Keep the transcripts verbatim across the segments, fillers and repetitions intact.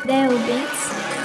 Deo Beats.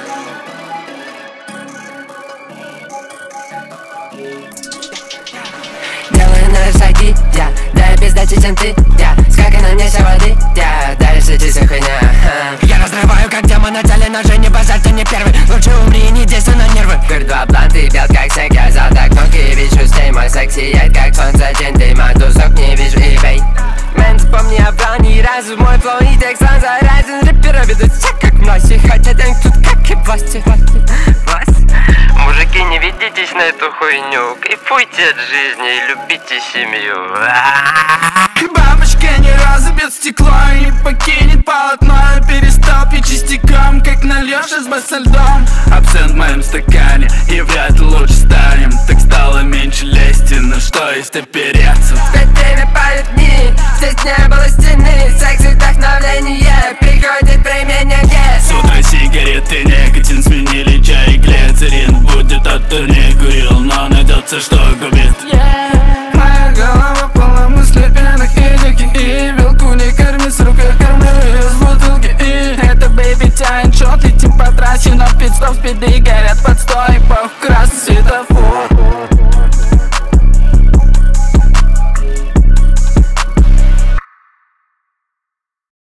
Делаю новые шаги, я даю пиздачи, чем ты, я сколько на мне вся воды, я дальше чистая хуйня. Я разрываю, как демон на теле ножи, не базарь, ты не первый. Лучше умри и не действуй на нервы. Курь два бланты, бел как снег, я взял так ноги и вижу стей. Мой секс сияет, как солнце, день, ты мотузок не вижу и бей. Мэн, вспомни о плане, разум, мой флоу и текст, он заразен. Рэперы ведут себя как мноси, хотя там тут как и власти. Власть? Мужики, не ведитесь на эту хуйню, кайфуйте от жизни и любите семью. Бабочка ни разу без стекла не покинет полотно. Я перестал пить частиком, как нальешь из со льдом. Абсент в моем стакане, и вряд ли лучше станем. Так стало меньше лести, но что есть опереться. Опять время палят дни, здесь не было стены. Секс и вдохновление, приходит применение. С утра сигареты, никотин сменили чай и глицерин. Будет от турней курил, но найдется, что губит. Yeah. Моя голова полна мыслей пьяных и диких. И белку не корми, с рукой кормлю из бутылки. И это бэйби тянет шот, летим по трассе, но пит-стоп спиды горят под стой. Пох красный светофор.